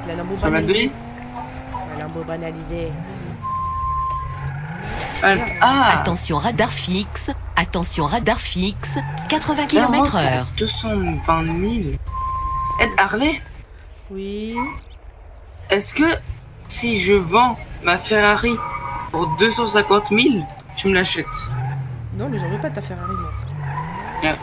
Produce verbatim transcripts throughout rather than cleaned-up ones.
La Lambo Ça m'a banalisée. donné. La Lambo banalisée. Ah. Attention radar fixe, attention radar fixe, quatre-vingts Alors, kilomètres moi, heure. pour deux cent vingt mille. Ed Harley, Oui. est-ce que si je vends ma Ferrari pour deux cent cinquante mille, tu me l'achètes? Non, mais j'en veux pas de ta Ferrari, moi. Yeah.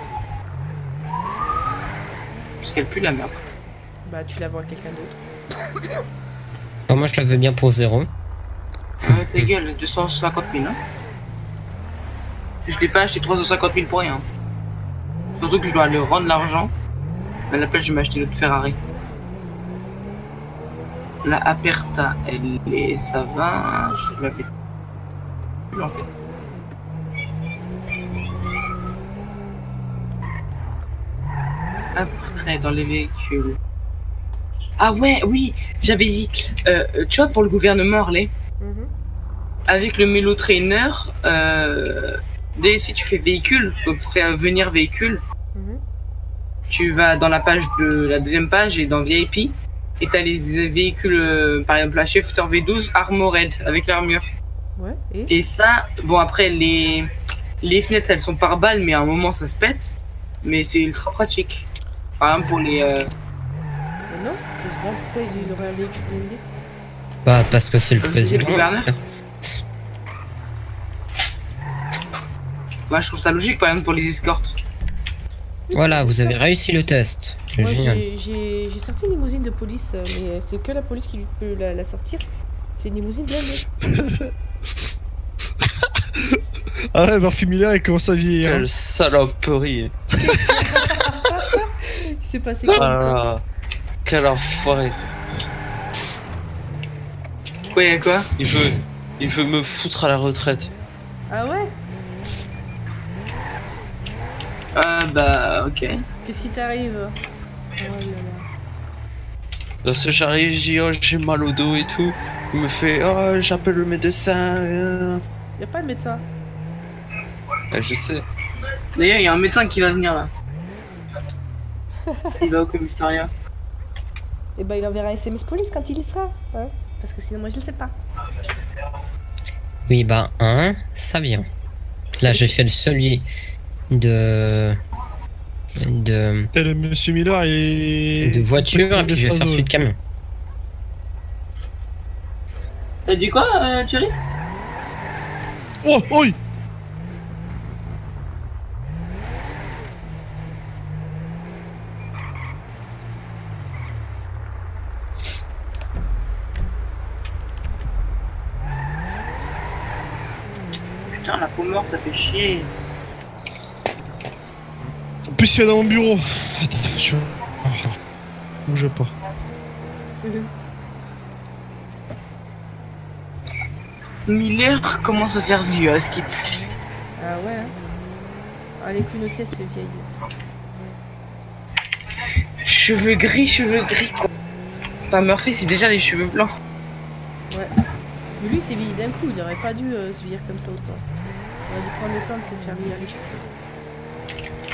Parce qu'elle pue la merde. Bah, tu la vends à quelqu'un d'autre. Bon, moi, je la veux bien pour zéro. Ah, ta gueule, deux cent cinquante mille. Hein. Je l'ai pas acheté trois cent cinquante mille pour rien. Surtout que je dois aller rendre l'argent. Mais à l'appel, je vais m'acheter une autre Ferrari. La Aperta, elle est. Ça va. Je l'avais. En fait. Après, dans les véhicules. Ah ouais, oui, j'avais dit. Euh, tu vois, pour le gouvernement Harley, Mhm. avec le Melo Trainer, euh, dès si tu fais véhicule, donc faire venir véhicule, Mhm. tu vas dans la page de la deuxième page et dans V I P, et t'as les véhicules, euh, par exemple la Shifter V douze Armored avec l'armure. Ouais, et Et ça, bon après les les fenêtres elles sont par balles, mais à un moment ça se pète, mais c'est ultra pratique. Par exemple pour les euh, Mais non, je vois pourquoi il aurait un véhicule blindé. Bah, parce que c'est le Comme si c'était le président. gouverneur. Moi je trouve ça logique par exemple pour les escortes. Voilà, vous avez réussi le test. Moi, Génial. j'ai- j'ai j'ai sorti une limousine de police, euh, mais c'est que la police qui lui peut la, la sortir. C'est une limousine blindée. Ah ouais, Murphy Miller, il commence à vieillir. Quelle saloperie. Il s'est passé Ah quoi là là. Quel enfoiré. Quoi, y'a quoi? Il veut, il veut me foutre à la retraite. Ah ouais? Ah bah ok. Qu'est-ce qui t'arrive? Oh là là. Parce que j'arrive, je dis oh j'ai mal au dos et tout. Il me fait oh j'appelle le médecin. euh. Y'a pas de médecin. Ouais, je sais. D'ailleurs, il y a un médecin qui va venir là. Il va au commissariat. Et bah il enverra un S M S police quand il y sera. Hein, parce que sinon moi je le sais pas. Oui, bah, un, ça vient. Là, j'ai fait le celui de. de. T'as le Monsieur Miller et. de voiture, et puis je vais faire celui de camion. T'as dit quoi, euh, Thierry? Oh, oui. Putain, la peau morte, ça fait chier. En plus, il va dans mon bureau. Attends, je. Oh, bouge pas. Miller commence à faire vieux à skip. Ah ouais. Hein. Ah les queen aussi c'est vieille. Cheveux gris, cheveux gris quoi. Enfin, Murphy, c'est déjà les cheveux blancs. Ouais. Mais lui c'est vieilli d'un coup, il aurait pas dû euh, se vieillir comme ça autant. Il aurait dû prendre le temps de se faire vieillir les cheveux.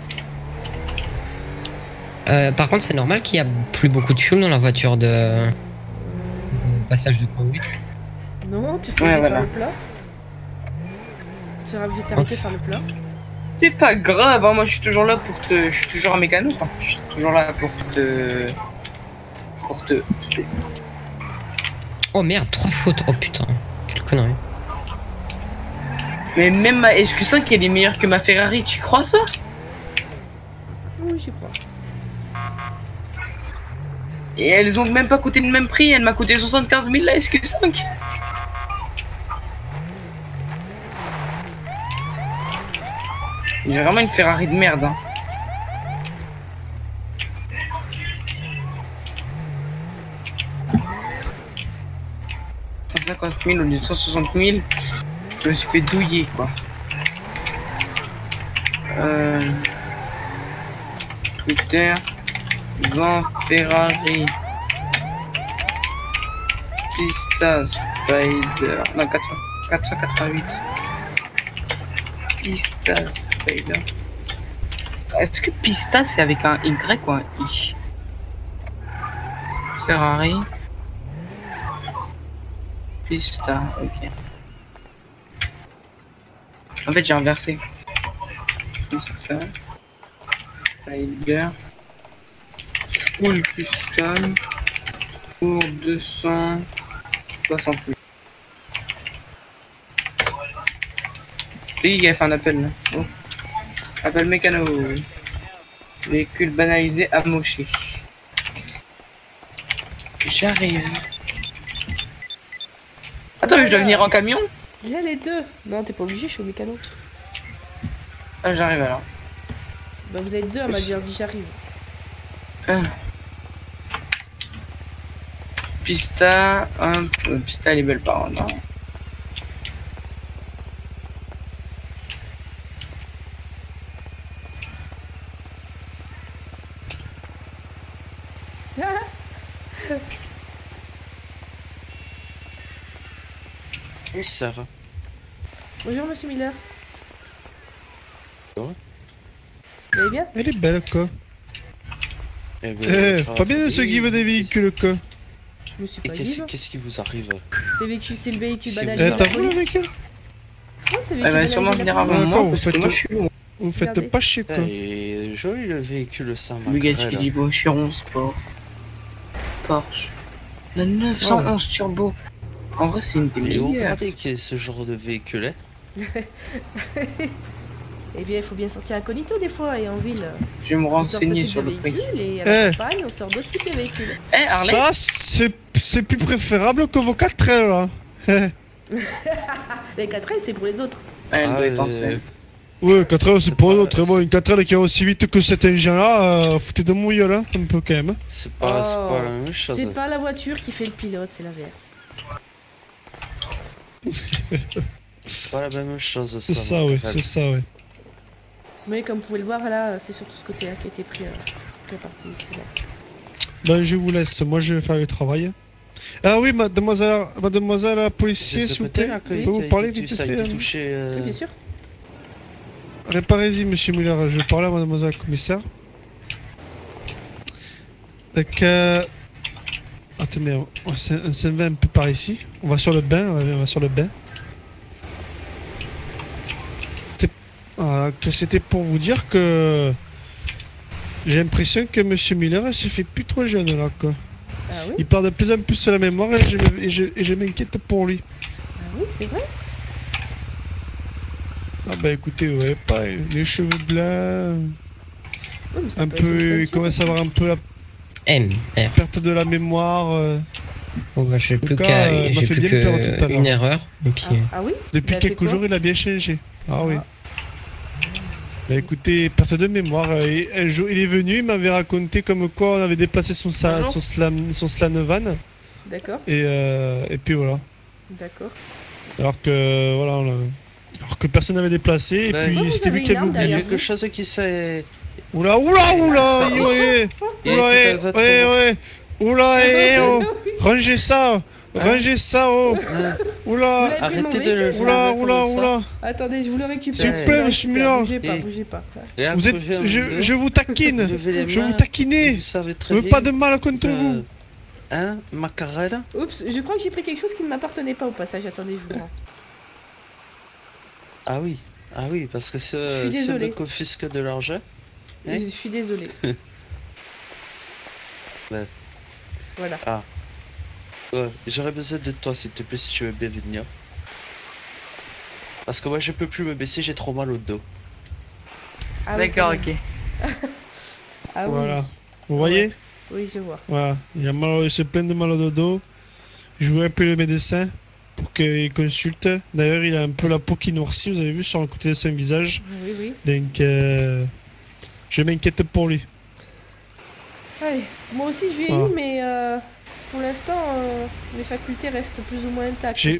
Euh, par contre, c'est normal qu'il y a plus beaucoup de fuel dans la voiture de. passage de conduite. Non, tu seras Ouais, obligé de voilà. faire le plat. Tu seras obligé de t'arrêter de faire le plat. C'est pas grave, hein, moi je suis toujours là pour te. Je suis toujours un mécano quoi. Je suis toujours là pour te. Pour te. Oh merde, trois fautes. Oh putain, quelle connerie. Mais même ma S Q cinq elle est meilleure que ma Ferrari, tu crois ça? Oui, j'y crois. Et elles ont même pas coûté le même prix, elle m'a coûté soixante-quinze mille la S Q cinq. J'ai vraiment une Ferrari de merde. Hein. cent cinquante mille au lieu de cent soixante mille, je me suis fait douiller quoi. Euh... Twitter, Van Ferrari, Pista Spider, non quatre cent quatre-vingt-huit. Pista Spider. Est-ce que Pista c'est avec un Y ou un I? Ferrari. Pista, ok. En fait, j'ai inversé. Pista. Tiger. Full custom. Pour deux cent soixante mille. Oui, il a fait un appel là. Oh. Appel mécano. Véhicule banalisé amoché. J'arrive. Attends, mais je dois venir en camion? Il y a les deux. Non, t'es pas obligé, je suis au mécano. Ah, j'arrive alors. Bah, vous êtes deux à m'a dire dit j'arrive. Ah. Pista, hop, Pista elle est belle par contre. Hein. Oui, ça va. Bonjour monsieur Miller. Ouais. Vous allez bien? Elle est belle, quoi. Eh ben, Eh, ça pas va. bien de se Oui. give des véhicules, quoi. Je me suis Et pas qu'est-ce dit. qu'est-ce qui vous arrive? C'est véhicule, c'est le véhicule Si vous Eh, banalisé. avez- t'as de la vu le police. véhicule? Ouais, c'est le Elle véhicule va sûrement banalisé de venir la avant police. Ah, moi quoi, parce vous que moi faites- je suis lourd. Vous faites Regardez. pas chier, quoi. Et joli le véhicule sans Bugatti maquerelle. Divo Chiron Sport. Porsche. La neuf cent onze Turbo. En vrai, c'est une des Et vous meilleures. regardez qu'il y a ce genre de véhicule, hein? Eh bien, il faut bien sortir incognito des fois et en ville. Je vais me On sort ce renseigner type sur de le prix. véhicule et à la Eh. campagne, on sort d'autres types de véhicules. Eh, Harley? Ça, c'est c'est plus préférable que vos quatre ailes, là. Les quatre ailes, c'est pour les autres. Ah, elle Ah, doit être en euh, scène. Ouais, quatre ailes, c'est C'est pour pas- l'autre. Bon, une quatre ailes qui va aussi vite que cet engin-là, euh, foutez de mon gueule, hein, un peu quand même. C'est pas, c'est Oh. pas la même chose. C'est pas la voiture qui fait le pilote, c'est l'inverse. C'est pas la même chose. C'est ça, ouais, maquerelle. c'est ça, ouais. Mais comme vous pouvez le voir là, c'est surtout ce côté-là qui a été pris, euh, qui est parti ici. Là. Ben, je vous laisse, moi je vais faire le travail. Ah oui, mademoiselle, mademoiselle la policier, C'est ce s'il vous plaît. côté-là que- Oui. Peut vous qui a parler été- vite ça a fait, été hein. touché. euh, Oui, bien sûr. Réparez-y, monsieur Muller, je vais parler à mademoiselle la commissaire. Donc, euh... attendez, on, on s'en on s'en va un peu par ici. On va sur le bain, on va, on va sur le bain. C'est- ah, que c'était pour vous dire que j'ai l'impression que monsieur Muller s'est fait plus trop jeune là, quoi. Ah oui, Il perd de plus en plus la mémoire et je, me- et je, et je m'inquiète pour lui. ah oui, c'est vrai. Ah bah écoutez, ouais, pas les cheveux blancs, Oui, mais ça un peut être une peu, il teinture. commence à avoir un peu la M, R. perte de la mémoire. euh, Bon, bah, j'ai plus cas, qu'à. euh, m'a J'ai fait plus bien peur tout à l'heure. qu'une erreur. Et puis. Ah, ah oui. Depuis Il a fait quelques quoi jours, il a bien changé. Ah oui. Ah. Bah écoutez, perte de mémoire. euh, et un jour, il est venu, il m'avait raconté comme quoi on avait déplacé son, sa, Ah non. son, slam, son Slanovan. D'accord, Et, euh, et puis voilà. d'accord. Alors que, voilà, on a- alors que personne n'avait déplacé. Et Ouais. puis Oh, vous c'était avez lui qui une avait arme Il y a oublié. derrière. quelque chose qui s'est. Oula, oula, oula, Ah, ouais, ouais, Il y a oula, quelque ouais, chose de ouais, trop- ouais. Oula, eh, oh. Rangez ça, Hein rangez ça, oh. Hein, Oula, Vous l'avez pris Arrêtez mon de le véhicule, oula, comme oula, ça. oula. Attendez, je vous le récupère. S'il vous je plaît, le monsieur récupère. Muller. Bougez pas, Et- bougez pas. Et Vous êtes, après, je, on- je vous taquine, Levez les je mains, vous taquinais. Vous savez Je très veux bien. pas de mal contre euh, vous. Hein, macarena? Oups, je crois que j'ai pris quelque chose qui ne m'appartenait pas au passage. Attendez, je vous rends. Ah oui, ah oui, parce que Je ce suis ce désolée. me confisque de l'argent. Hein Je suis désolée. Ouais. Voilà. Ouais, j'aurais besoin de toi s'il te plaît si tu veux bien venir. Parce que moi je peux plus me baisser, j'ai trop mal au dos. Ah oui, D'accord, quand même. ok. Ah oui. Voilà. Vous voyez? Oui, je vois. Voilà. Il a mal, il se plaint de mal au dos. Je vais appeler le médecin pour qu'il consulte. D'ailleurs, il a un peu la peau qui noircit, vous avez vu, sur le côté de son visage. Oui, oui. Donc, euh, je m'inquiète pour lui. Allez, moi aussi je vieillis, Voilà. mais euh, pour l'instant, euh, mes facultés restent plus ou moins intactes. J'ai.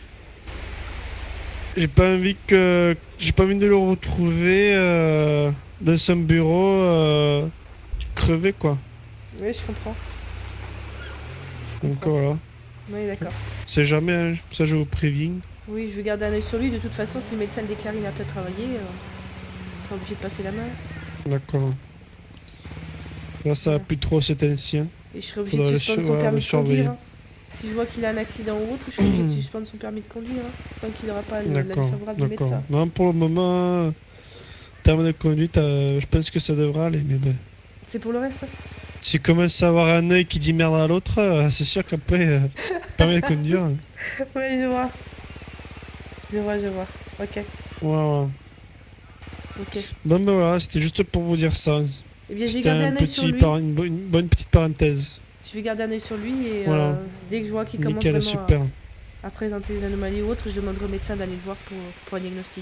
J'ai pas envie que. J'ai pas envie de le retrouver euh, dans son bureau euh, crevé, quoi. Oui, je comprends. Je Donc comprends. voilà. Oui, d'accord. C'est jamais, hein. Ça je vous préviens. Oui, je vais garder un œil sur lui. De toute façon, si le médecin le déclare inapte à travailler, euh, il sera obligé de passer la main. D'accord. Là, ça va plus trop cet ancien. Et je serai obligé Faudra de le suspendre sur- son ouais, permis le de surveiller. conduire. hein. Si je vois qu'il a un accident ou autre, je suis obligé de suspendre son permis de conduire. hein, Tant qu'il n'aura pas le- l'avis D'accord, favorable du d'accord. médecin. Non, pour le moment, terme de conduite, euh, je pense que ça devrait aller, mais ben. C'est pour le reste. S'il commence à avoir un œil qui dit merde à l'autre, euh, c'est sûr qu'après, euh, permis de conduire. euh, Ouais, je vois. Je vois, je vois. Ok, Voilà. ok. Bon, ben voilà, c'était juste pour vous dire ça. Eh bien, j'ai C'était gardé un un œil sur petit lui. par- une, bo- une bonne petite parenthèse. Je vais garder un œil sur lui et Voilà. euh, dès que je vois qu'il commence Nickel, vraiment super. à, à présenter des anomalies ou autres, je demanderai au médecin d'aller le voir pour, pour un diagnostic.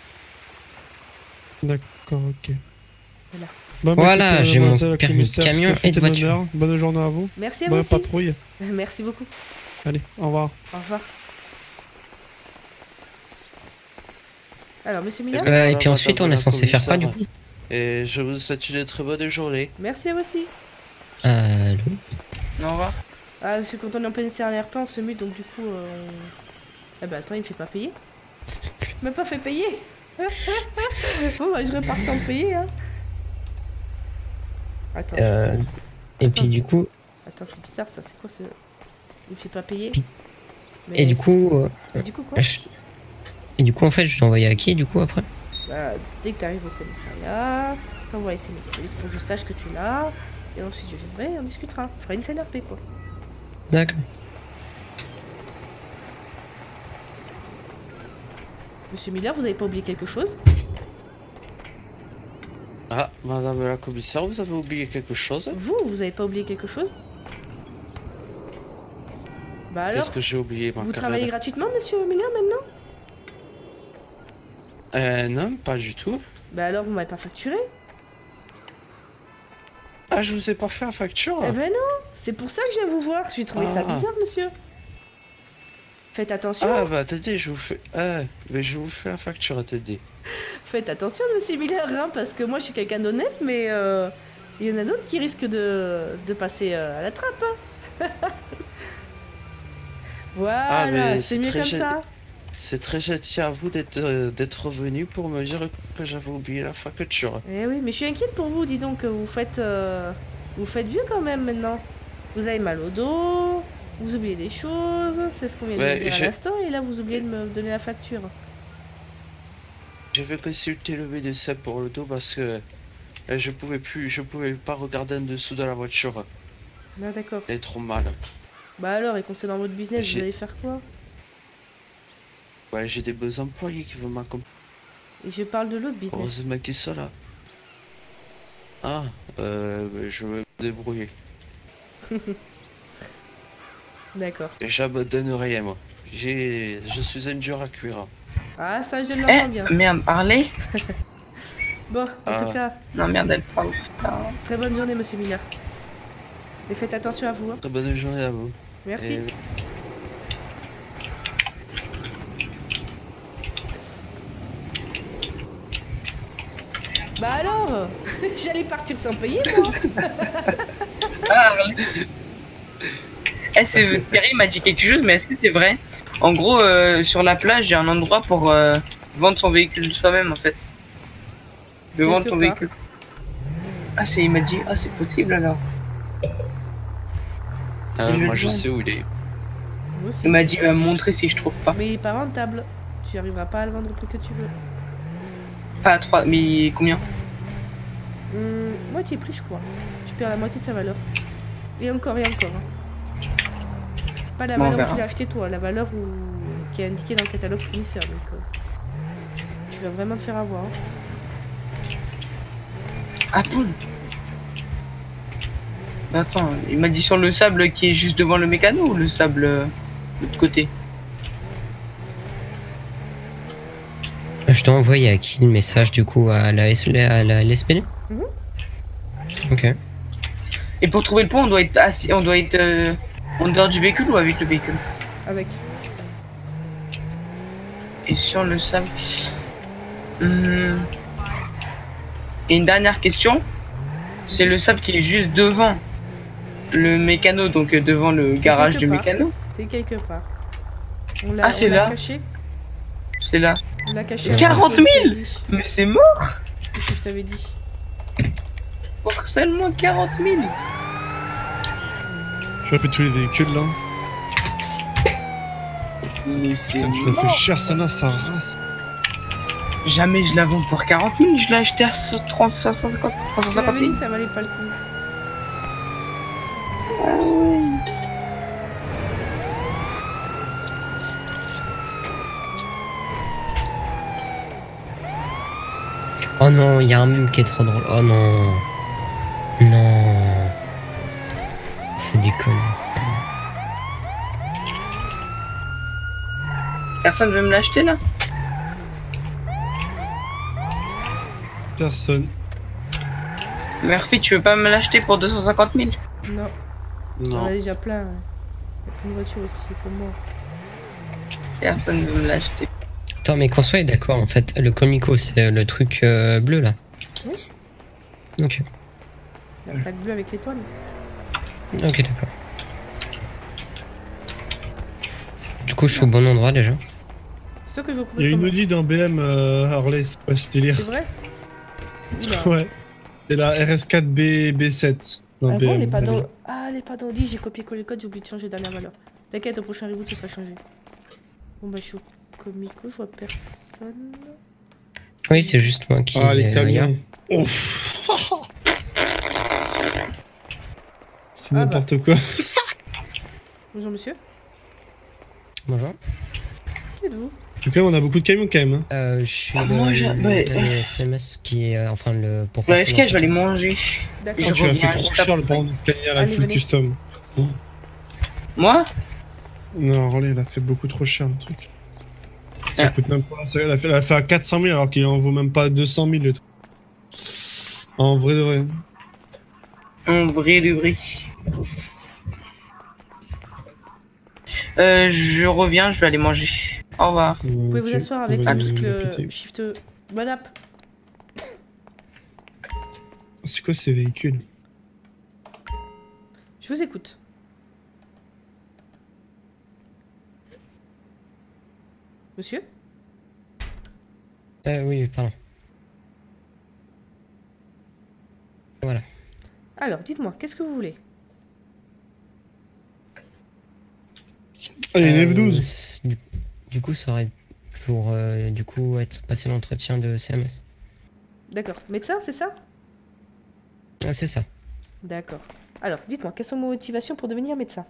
D'accord, ok. Voilà. Bon, bah, Voilà, écoutez, j'ai mon mademoiselle la permis de commissaire, camion c'était et de fait un voiture. honneur. Bonne journée à vous. Merci à vous Bonne aussi. patrouille. Merci beaucoup. Allez, au revoir. Au revoir. Alors, monsieur Miller, Eh ben, Euh, et voilà, puis ensuite, on madame est la censé faire quoi du commissaire. coup? Et je vous souhaite une très bonne journée. merci à vous aussi. Allô? Au revoir. Ah, parce que quand on est en pleine C R P, on se mute, donc du coup... Euh... Ah bah attends, il me fait pas payer. Il m'a pas fait payer. Bon, bah je repars sans payer, hein. Attends, Euh, et puis du coup, attends, c'est bizarre ça, c'est quoi ce... Il me fait pas payer. Puis- Mais et du coup, euh, Et du coup quoi je- et du coup en fait, je t'ai envoyé à qui du coup après? Bah, dès que t'arrives au commissariat, t'envoies S M S police pour que je sache que tu es là. Et ensuite je viendrai et on discutera. On fera une C N R P quoi. D'accord. Monsieur Miller, vous avez pas oublié quelque chose? Ah, madame la commissaire, vous avez oublié quelque chose? Vous, vous avez pas oublié quelque chose? Bah alors, Qu'est-ce que j'ai oublié, ma vous carrière? travaillez gratuitement, monsieur Miller, maintenant? Euh, non, pas du tout. Bah alors, vous m'avez pas facturé? Ah, je vous ai pas fait la facture? Eh ben non, c'est pour ça que je viens vous voir. J'ai trouvé ça Ah. bizarre, monsieur. Faites attention, Ah, bah attendez, je vous fais... Ah, mais je vous fais la facture, attendez. faites attention, monsieur Miller, hein, parce que moi je suis quelqu'un d'honnête, mais euh, il y en a d'autres qui risquent de, de passer euh, à la trappe. hein. Voilà, mais c'est c'est mieux très comme gê- ça. C'est très gentil à vous d'être euh, d'être venu pour me dire que j'avais oublié la facture. Eh oui, mais je suis inquiète pour vous, dis donc, vous faites, euh, vous faites vieux quand même maintenant. Vous avez mal au dos, vous oubliez des choses, c'est ce qu'on vient de Ouais, me dire à j'ai- l'instant, et là vous oubliez de me donner la facture. Je vais consulter le médecin pour le dos parce que euh, je pouvais plus, je pouvais pas regarder en dessous de la voiture. Ah d'accord. Elle est trop mal. Bah alors, et concernant votre business, vous J'ai- allez faire quoi? Ouais, j'ai des beaux employés qui vont m'accompagner. Et je parle de l'autre business. Heureusement qu'ils sont là. Ah, euh, bah, je vais me débrouiller. D'accord. Et j'abandonne rien, moi. J'ai, je suis un dur à cuire. Ah, ça, je Eh, l'entends bien. merde, parler? Bon, en Ah. tout cas, Non, merde, elle parle. Putain. très bonne journée, monsieur Miller. Et faites attention à vous. hein. Très bonne journée à vous. Merci. Et- Bah alors, j'allais partir sans payer, moi. Parle. Eh, c'est Thierry m'a dit quelque chose, mais est-ce que c'est vrai? En gros, euh, sur la plage, il y a un endroit pour euh, vendre son véhicule soi-même, en fait. De vendre Quelque ton part. véhicule. Ah, c'est, il m'a dit, ah, c'est possible alors. Ah, Je moi le je vends. sais où il est. Moi aussi. Il m'a dit, il va me montrer si je trouve pas. Mais il est pas rentable. Tu arriveras pas à le vendre au prix que tu veux. Pas à trois, mais combien? Hum, moitié prix, je crois. Tu perds la moitié de sa valeur. Et encore et encore. hein. Pas la Bon, on valeur où verra. tu l'as acheté toi, la valeur où... qui est indiquée dans le catalogue fournisseur. Donc, euh, tu vas vraiment te faire avoir. hein. Ah bon? Mais attends, il m'a dit sur le sable qui est juste devant le mécano ou le sable euh, de l'autre côté? Je t'ai envoyé à qui le message du coup? À la, S- à la L S P D? Mhm. Ok. Et pour trouver le pont, on doit être assis, on doit être euh, en dehors du véhicule ou avec le véhicule? Avec. Et sur le sable. Hum. Et une dernière question. C'est le sable qui est juste devant le mécano, donc euh, devant le garage quelque du part. mécano. C'est quelque part. On l'a Ah, c'est on l'a là. caché. C'est là. On l'a caché. quarante avant que je mille t'ai dit. Mais c'est mort Qu'est-ce que je t'avais dit? pour seulement quarante mille. Je vais appeler tous les véhicules là. Mais c'est. Putain, tu l'as fait cher ça là, ça race. Jamais je la vends pour quarante mille, je l'ai acheté à trois cent cinquante Tu m'avais dit que ça valait pas le coup. Oh non, il y a un meme qui est trop drôle. Oh non. Non. C'est du con. Personne veut me l'acheter là? Personne. Murphy, tu veux pas me l'acheter pour deux cent cinquante mille? Non, on Non. a déjà plein. hein. Il y a plein de voitures aussi, comme moi. Personne veut me l'acheter. Attends, mais qu'on soit d'accord, en fait, le Comico, c'est le truc euh, bleu là. Oui. Ok. La plaque bleue avec l'étoile. Ok, d'accord. Du coup, je suis au bon endroit déjà. C'est ça que je vous Il y a une comment- Audi dans B M euh, Harley, c'est pas ce délire. C'est vrai. Oula. Ouais. C'est la R S quatre B B7 dans Ah B bon, M. elle est pas elle est dans... là. Ah, elle est pas dans l'I, j'ai copié-collé le code, j'ai oublié de changer la dernière valeur. T'inquiète, au prochain reboot, ce sera changé. Bon bah, je suis au Comico, je vois personne. Oui, c'est juste moi qui. Ah, les est ailleurs. camions. Ouf. C'est Ah bah. n'importe quoi. Bonjour monsieur. Bonjour. Qui êtes-vous? En tout cas, on a beaucoup de camions quand même. Hein. Euh, je suis Ah, le, moi, j'ai- le- ouais. le S M S qui est. euh, enfin, le. Pour Bah, passer F K, je vais aller l'entretien. manger. D'accord. Je Oh, tu l'as fait reviens trop juste cher après. le prendre à la Allez, full venez. custom. Moi? Non, Harley, elle a fait beaucoup trop cher le truc. Ça Ah. coûte même pas. ça- Elle a fait, elle a fait à quatre cent mille alors qu'il en vaut même pas deux cent mille le truc. En vrai de vrai. En vrai de vrai. Euh, je reviens, je vais aller manger. Au revoir. Vous pouvez vous Ok, asseoir on avec va le lui muscle répéter. shift. Bon app. C'est quoi ces véhicules? Je vous écoute. Monsieur? Euh, oui, pardon. Voilà. Alors, dites-moi, qu'est-ce que vous voulez? Allez, une Euh, F douze. c'est- Du, du coup, ça aurait pour euh, du coup être passé l'entretien de C M S. D'accord. Médecin, c'est ça? Ah, c'est ça. D'accord. Alors, dites-moi, quelles sont vos motivations pour devenir médecin?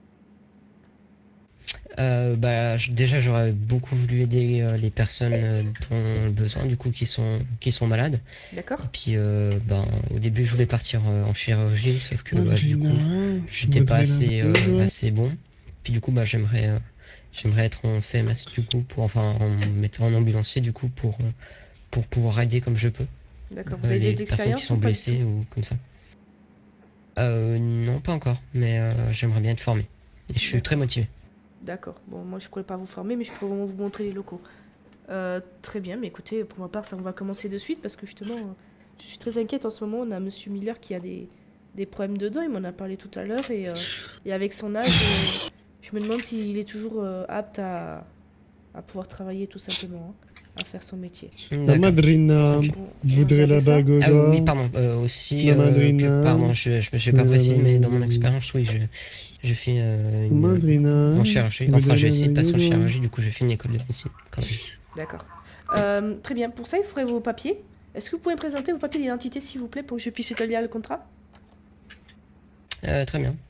Euh, bah, je- déjà, j'aurais beaucoup voulu aider euh, les personnes euh, dont ont besoin, du coup, qui sont qui sont malades. D'accord? Et puis, euh, ben, au début, je voulais partir euh, en chirurgie, sauf que bah, du coup, j'étais pas assez euh, assez bon. Puis du coup, bah, j'aimerais euh, j'aimerais être en C M S du coup, pour enfin en médecin en ambulancier du coup, pour euh, pour pouvoir aider comme je peux D'accord. Vous euh, avez les des personnes qui expériences sont ou pas du blessées tout? ou comme ça. Euh, non, pas encore, mais euh, j'aimerais bien être formé. Et je suis très motivé. D'accord. Bon, moi je pourrais pas vous former, mais je pourrais vraiment vous montrer les locaux. Euh, très bien, mais écoutez, pour ma part, ça on va commencer de suite parce que justement, euh, je suis très inquiète en ce moment. On a Monsieur Miller qui a des, des problèmes de dos, il m'en a parlé tout à l'heure, et, euh, et avec son âge, euh, je me demande s'il est toujours euh, apte à, à pouvoir travailler tout simplement, hein, à faire son métier. La D'accord. madrina Bon, on va voudrait la regarder ça. bague au Ah doigt. oui, pardon, euh, aussi, La euh, madrina. que- pardon, je je j'ai pas La précisé, mais dans mon madrina. expérience, oui, je, je fais euh, une, Madrina. en chirurgie. Enfin, j'ai essayé de passer en chirurgie, du coup, j'ai fait une école de médecine quand même. D'accord. Euh, très bien, pour ça, il faudrait vos papiers. Est-ce que vous pouvez me présenter vos papiers d'identité, s'il vous plaît, pour que je puisse établir le contrat? Euh, très bien.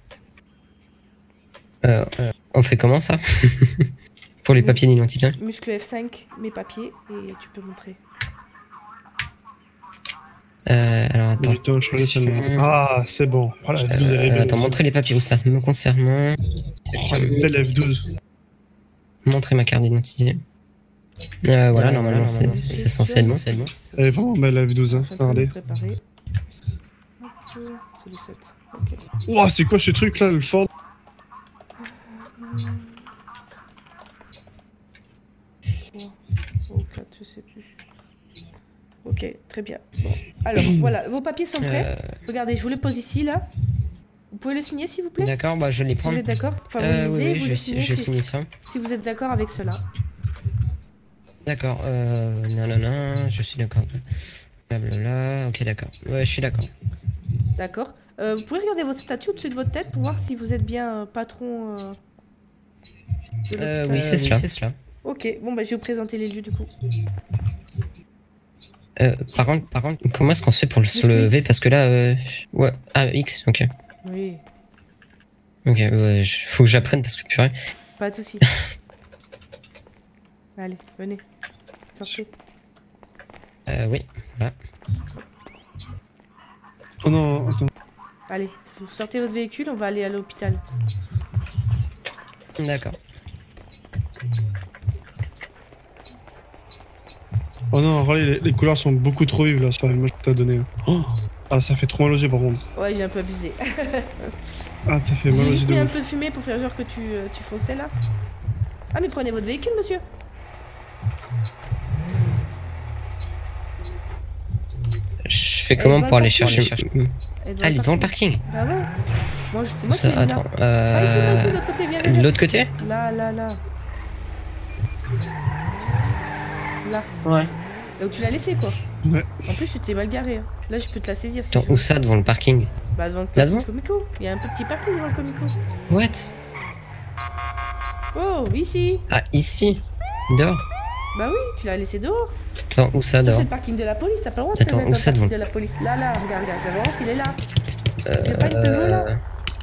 Euh, euh, on fait comment ça? Pour les papiers d'identité? Muscle F cinq, mes papiers, et tu peux montrer. Euh, alors attends. Putain, je croyais que ça me- Monsieur- Ah, c'est bon. Voilà, F douze elle est Euh, belle attends, aussi. montrez les papiers où ça? Me concernant, Oh, une belle F douze. montrez ma carte d'identité. Euh, voilà, Euh, normalement, c'est normalement, c'est censé être bon. c'est bon. Elle est vraiment belle la F douze, hein. Je suis en train de Regardez. me préparer. Hop, c'est le sept. Ok. Ouah, c'est quoi ce truc là, le Ford? trois, ou quatre, je sais plus. Ok, très bien. Bon. Alors, voilà, vos papiers sont prêts. Euh, Regardez, je vous les pose ici, là. Vous pouvez le signer, s'il vous plaît? D'accord, bah je vais les Si vous prendre. êtes d'accord? Enfin, vous Euh, lisez, oui, oui, vous je les vais, signez, je vais si- signer ça. si vous êtes d'accord avec cela. D'accord, euh, non, non, non, je suis d'accord. Blablabla, ok, d'accord. Ouais, je suis d'accord. D'accord. Euh, vous pouvez regarder votre statut au-dessus de votre tête pour voir si vous êtes bien euh, patron. Euh, de Euh, l'hôpital. oui, c'est cela. C'est cela. Ok, bon bah je vais vous présenter les lieux du coup. Euh, par contre, par contre, comment est-ce qu'on se fait pour le Juste soulever? X. Parce que là, euh... ouais, ah X, ok, Oui, ok, ouais, je- faut que j'apprenne parce que purée. pas de soucis. Allez, venez. Sortez. Euh, oui, voilà. Oh non, attends. Allez, vous sortez votre véhicule, on va aller à l'hôpital. D'accord. Oh non, Harley, les, les couleurs sont beaucoup trop vives là sur l'image que t'as donnée. Oh ah, ça fait trop mal aux yeux par contre. Ouais, j'ai un peu abusé. Ah, ça fait mal J'ai aux yeux juste de mis un ouf. peu de fumée pour faire genre que tu, euh, tu fonçais là. Ah mais prenez votre véhicule monsieur. Je fais Elle comment va pour aller partir, chercher... elle Mm. Elle doit Ah, il est devant le partir. parking. Bah ouais. Moi, je- c'est moi qui Ça, l'ai mis là. attends, Ah ici, là, ici, de euh... l'autre côté, viens, viens, de viens. l'autre côté? Là, là, là. Là. Ouais. Là où tu l'as laissé quoi. Ouais. En plus tu t'es mal garé. Hein. Là je peux te la saisir si Attends, tu veux. où ça, devant le parking? Bah devant le Là parking devant Comico. Il y a un peu petit parking devant le Comico. What? Oh, ici. Ah, ici? Dehors? Bah oui, tu l'as laissé dehors. Attends, où ça, Ça dehors? c'est le parking de la police, t'as pas le droit de te Attends, mettre où dans le ça, parking devant de la police. Là, là, regarde, regarde, j'avance, il est là. Euh... J'ai pas une Peugeot là.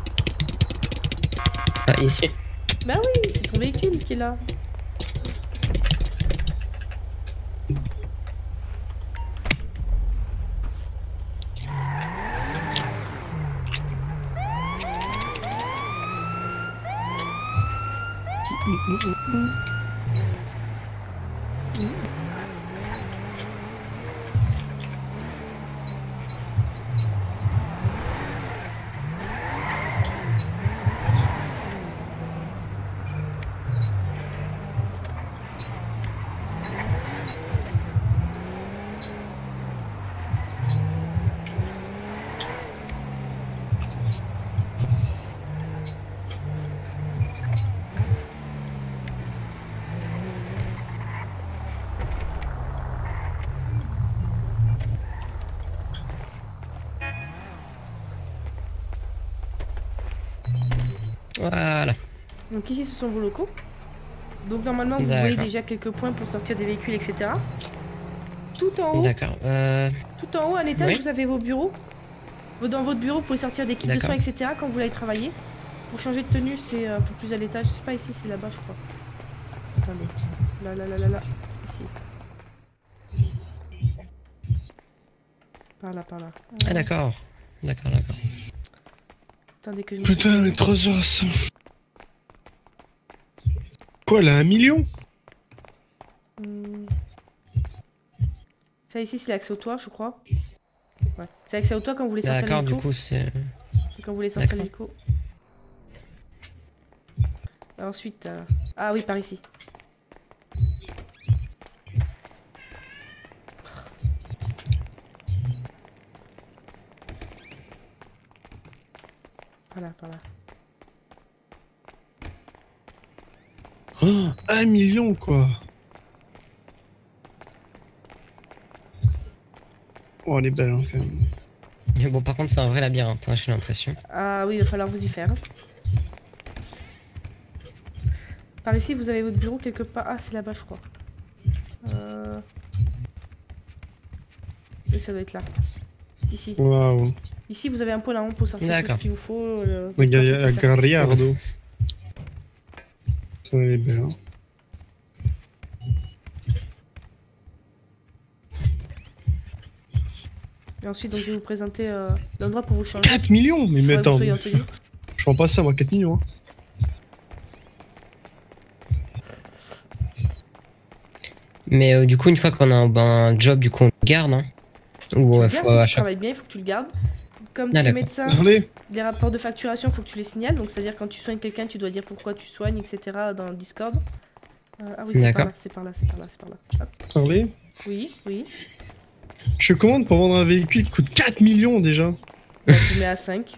Ah, ici? Bah oui, c'est ton véhicule qui est là. Voilà. Donc ici ce sont vos locaux. Donc normalement vous voyez D'accord. déjà quelques points pour sortir des véhicules, et cetera. Tout en haut, D'accord. Euh... tout en haut, à l'étage, Oui. vous avez vos bureaux. Dans votre bureau, vous pouvez sortir des kits de D'accord. soins, et cetera. Quand vous allez travailler. Pour changer de tenue, c'est un peu plus à l'étage. C'est pas ici, c'est là-bas, je crois. Attendez. Là, là, là, là, là. Ici. Par là, par là. Ah, d'accord. D'accord, d'accord. Attendez que je me... Putain, les trois heures à ça. Quoi, elle a un million? Hmm. Ça ici, c'est l'accès au toit, je crois. Ouais. C'est l'accès au toit quand vous voulez sortir D'accord, du l'hélico. coup, c'est... C'est quand vous voulez sortir D'accord. l'hélico. Ensuite, euh... ah oui, par ici. Voilà, par là. Oh, un million, quoi. Oh, elle est belle, hein, quand même. Mais bon, par contre, c'est un vrai labyrinthe, hein, j'ai l'impression. Ah oui, il va falloir vous y faire. Par ici, vous avez votre bureau quelque part. Ah, c'est là-bas, je crois. Euh... Oui, ça doit être là. Ici. Waouh. Ici, vous avez un pôle à on pour sortir tout D'accord. ce qu'il vous faut. Le... Regarde, et la cetera. Garriardo. Ça, elle est belle, hein. Et ensuite, donc, je vais vous présenter euh, l'endroit pour vous changer. quatre millions? Mais, mais Faudrait que vous attends, soyez en tenue. je prends pas ça, moi, quatre millions. Hein. Mais euh, du coup, une fois qu'on a un, ben, un job, du coup, on le garde, hein. Ou Tu euh, le faut gardes, si à tu chaque... travailles bien, il faut que tu le gardes. Comme Ah, tu es d'accord. médecin, Harley, les rapports de facturation, il faut que tu les signales. Donc, c'est-à-dire quand tu soignes quelqu'un, tu dois dire pourquoi tu soignes, et cetera dans le Discord. Euh, ah oui, c'est par D'accord. là, c'est par là, c'est par là, c'est par là. Hop. Harley, Oui, oui. je commande pour vendre un véhicule qui coûte quatre millions déjà. Bah, tu mets à cinq.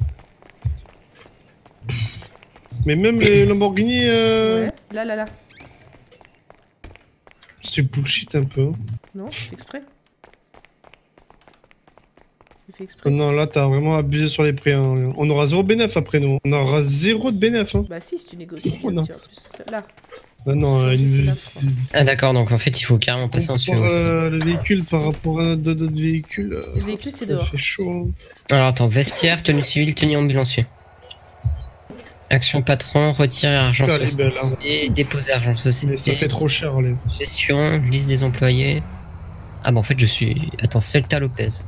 Mais même les Lamborghini, euh... Ouais. Là, là, là. c'est bullshit un peu. hein. Non, c'est exprès. J'ai fait exprès. Non, là, t'as vraiment abusé sur les prix. Hein. On aura zéro bénéf après nous. On aura zéro de bénéf. Hein. Bah si, si tu négocies. Oh, non. Tu vois, plus, là. Ah non, Je- je sais une... là, je crois. Ah d'accord, donc en fait il faut carrément passer en suivant aussi. euh, le véhicule par rapport à d'autres véhicules. euh, Le véhicule, c'est Ça dehors. fait chaud. Alors attends, vestiaire, tenue civile, tenue ambulancier. Action patron, retirer argent Elle est société, belle, hein. et déposer argent Mais ça société, fait trop cher, les. gestion, liste des employés. Ah bah en fait je suis... Attends, Celta Lopez.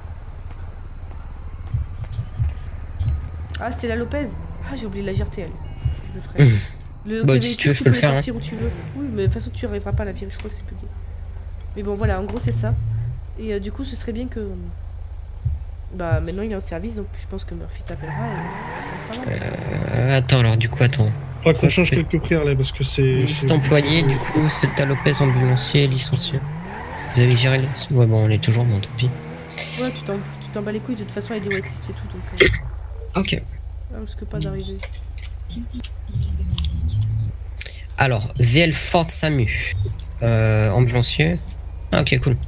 Ah, c'était la Lopez. Ah, j'ai oublié la G R T L. Je le ferai. Le Bah, le si véhicule, tu veux, je peux le peux faire, sortir où tu veux. Oui, mais de toute façon, tu arriveras pas à la virer. Je crois que c'est bugué. Mais bon, voilà, en gros, c'est ça. Et euh, du coup, ce serait bien que. Bah, maintenant, il est en service, donc je pense que Murphy t'appellera et on fera son travail. Euh, attends alors du coup, attends. Faudra qu'on change quelques prix, là, parce que c'est. Liste c'est- employée, du coup, Celta Lopez, ambulancier, licencié. Vous avez viré les... Ouais bon, on est toujours, bon tant pis. Ouais, tu t'en tu t'en bats les couilles. De toute façon, il y a des whitelists et tout, donc. Euh, Ok. on risque pas d'arriver. Alors, V L Ford Samu. Euh, ambulancier. Ah, ok, cool.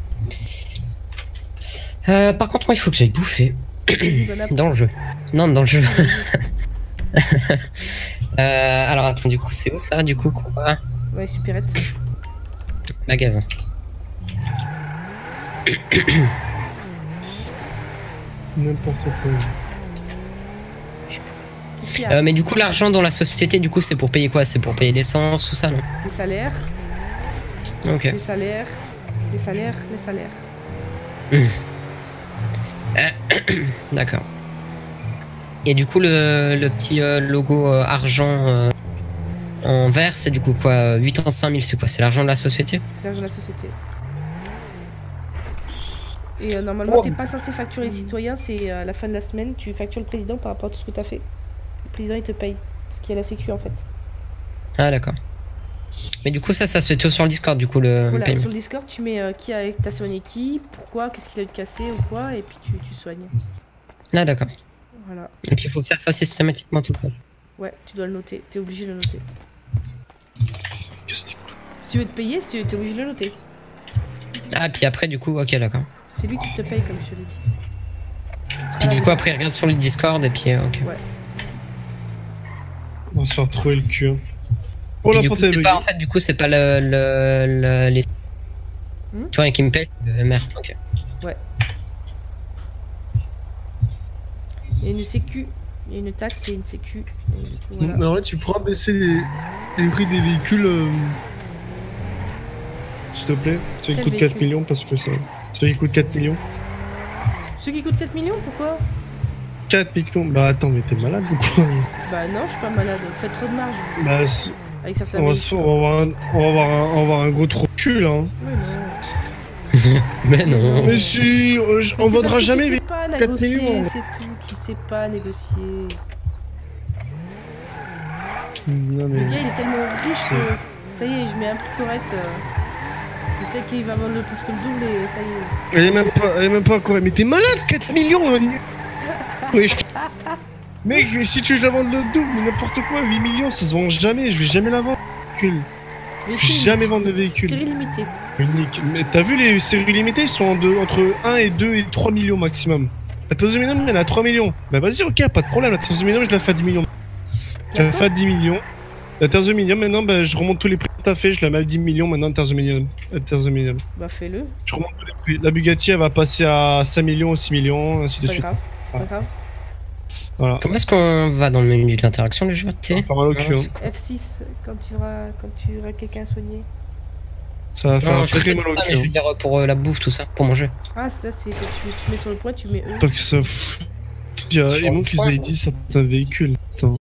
Euh, par contre, moi, il faut que j'aille bouffer. Bon app. Dans le jeu. Non, dans le jeu. euh, alors, attends, du coup, c'est où ça, du coup, quoi? Ouais, supérette. Magasin. N'importe quoi. Qu'est-ce qu'il y a Euh, mais du coup, l'argent dans la société, du coup, c'est pour payer quoi? C'est pour payer l'essence, tout ça, non? Les salaires, Ok. les salaires, les salaires, les salaires. D'accord. Et du coup, le, le petit euh, logo euh, argent euh, en vert, c'est du coup quoi? quatre-vingt-cinq mille, c'est quoi? C'est l'argent de la société? C'est l'argent de la société. Et euh, normalement, Oh. t'es pas censé facturer les citoyens, c'est euh, à la fin de la semaine, tu factures le président par rapport à tout ce que t'as fait. Le président, il te paye. Parce qu'il y a la sécu en fait. Ah, d'accord. Mais du coup, ça, ça se fait tout sur le Discord, du coup, le, le Voilà, paiement. sur le Discord, tu mets euh, qui a t'as soigné qui, pourquoi, qu'est-ce qu'il a eu de cassé ou quoi, et puis tu, tu soignes. Ah, d'accord. Voilà. Et puis, il faut faire ça systématiquement tout le temps. Ouais, tu dois le noter, t'es obligé de le noter. Qu'est-ce que c'est? Si tu veux te payer, si tu- t'es obligé de le noter. Ah, puis après, du coup, ok, d'accord. C'est lui qui te paye, comme je te l'ai dit. Il sera Puis là du le- coup, après, il regarde sur le Discord, et puis, euh, ok. Ouais. On va se faire trouver le cul. Hein. Oh Puis la du coup, porte est c'est buggée. pas, en fait, du coup, c'est pas le, le, le- les... Hmm Toi, qui me paye, le M R, ok. Il y a une sécu, il y a une taxe et une sécu. Et du coup, voilà. Mais en fait, tu feras baisser les, les prix des véhicules. euh, S'il te plaît. Ceux qui Quel coûtent quatre véhicule millions, parce que ça. Ceux qui coûtent quatre millions. Ceux qui coûtent sept millions, pourquoi? quatre millions. Bah attends, mais t'es malade ou quoi? Bah non, je suis pas malade. Vous faites trop de marge Bah, si- avec certains on va, se... véhicules. on, va avoir un... on va avoir un... on va avoir un gros trou de cul là. Hein. Ouais, non. Mais non. Mais si, euh, je- on C'est vendra parce que jamais. Tu mais- sais pas quatre négocier, millions. c'est tout. Tu sais pas négocier. Non, mais... Le gars, il est tellement riche C'est- que ça y est, je mets un prix correct. euh, Je sais qu'il va vendre le presque le double et ça y est. Elle est même pas, elle est même pas correcte. Mais t'es malade, quatre millions euh, Oui. Mec, si tu veux, je la vendre le double, mais n'importe quoi, huit millions, ça se vend jamais, je vais jamais la vendre. véhicule. Mais Je vais c'est jamais vendre de véhicule. série limitée. Unique. Mais t'as vu les séries limitées, ils sont en deux- entre un et deux et trois millions maximum. La treizième million, elle a trois millions. Bah vas-y, ok, pas de problème, la treizième million, je la fais à dix millions. Je la fais à dix millions. La treizième million, maintenant, bah, je remonte tous les prix que t'as fait, je la mets à dix millions maintenant, la treizième million. La treizième million. Bah fais-le, Je remonte tous les prix. La Bugatti, elle va passer à cinq millions, six millions, ainsi de c'est pas suite. grave. C'est pas Ah. grave. Voilà. Comment est-ce qu'on va dans le menu de l'interaction déjà? Ça T va faire mal au cul, hein. F six, quand tu auras, quand tu auras quelqu'un à soigner. Ça va faire Non, je très sais mal au pas, cul. mais je hein. veux dire pour euh, la bouffe, tout ça, pour manger. Ah, ça c'est quand tu, tu mets sur le point, tu mets E. Pas que ça. pff. Il, y a... Sur il le manque qu'ils point. aient dit certains véhicules. Attends.